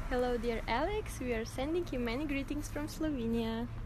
Hello dear Alex, we are sending you many greetings from Slovenia.